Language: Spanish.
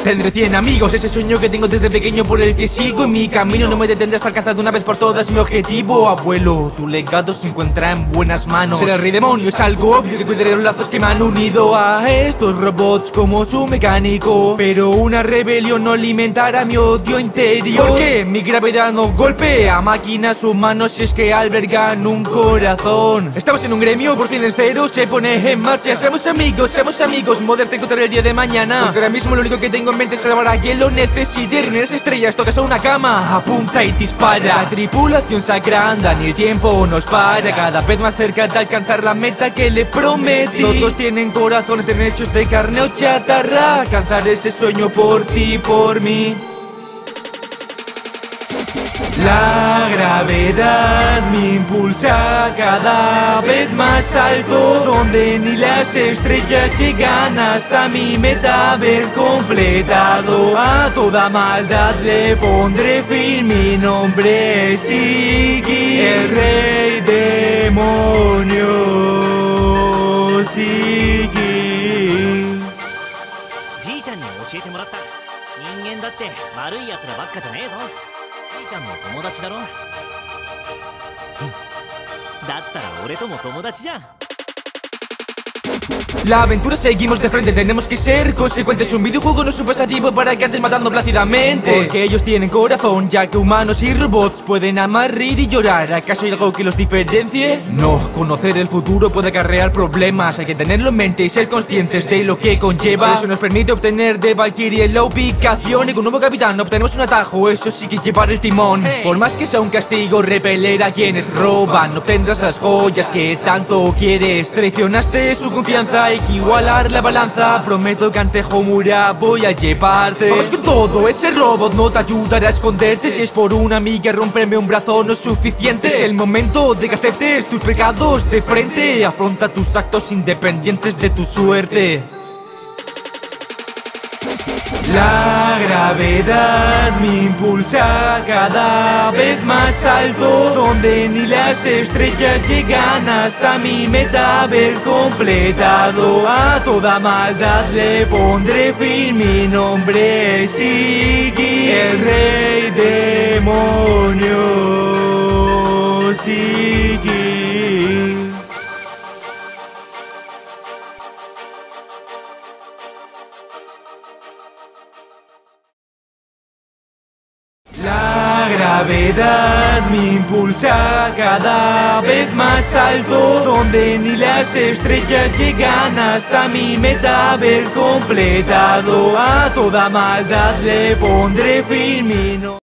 tendré 100 amigos. Ese sueño que tengo desde pequeño por el que sigo en mi camino. No me detendré hasta alcanzar de una vez por todas mi objetivo. Abuelo, tu legado se encuentra en buenas manos. Ser el rey demonio es algo obvio, que cuidaré los lazos que me han unido a estos robots como su mecánico. Pero una rebelión no alimentará mi odio interior, porque mi gravedad no golpea a máquinas humanos, si es que albergan un corazón. Estamos en un gremio, por fin en cero se pone en marcha. Seamos amigos, Mother te encontraré el día de mañana. Porque ahora mismo lo único que tengo en mente es salvar a quien lo necesite. Reunir las estrellas, tocas a una cama, apunta y dispara. La tripulación se agranda, ni el tiempo nos para. Cada vez más cerca de alcanzar la meta que le prometí. Todos tienen corazones, tienen hechos de carne o chatarra. Alcanzar ese sueño por ti, por mí. La gravedad me impulsa cada vez más alto, donde ni las estrellas llegan hasta mi meta haber completado. A toda maldad le pondré fin, mi nombre es Iggy, el rey demonio Iggy. じいちゃんに教えてもらった。人間だって悪い奴らばっかじゃねえぞ。じいちゃんの友達だろ。だったら俺とも友達じゃん。 La aventura seguimos de frente, tenemos que ser consecuentes. Un videojuego no es un pasatiempo para que andes matando plácidamente, porque ellos tienen corazón, ya que humanos y robots pueden amar, reír y llorar. ¿Acaso hay algo que los diferencie? No, conocer el futuro puede acarrear problemas. Hay que tenerlo en mente y ser conscientes de lo que conlleva. Eso nos permite obtener de Valkyrie la ubicación, y con un nuevo capitán obtenemos un atajo, eso sí que llevar el timón. Por más que sea un castigo repeler a quienes roban, obtendrás las joyas que tanto quieres. Traicionaste su confianza, hay que igualar la balanza. Prometo que ante Homura voy a llevarte. Vamos con todo, ese robot no te ayudará a esconderte. Si es por una amiga romperme un brazo no es suficiente. Es el momento de que aceptes tus pecados de frente. Afronta tus actos independientes de tu suerte. La gravedad me impulsa cada vez más alto, donde ni las estrellas llegan hasta mi meta haber completado. A toda maldad le pondré fin, mi nombre es Iggy, el rey demonio Iggy. La gravedad me impulsa cada vez más alto, donde ni las estrellas llegan hasta mi meta haber completado. A toda maldad le pondré fin, mi nombre.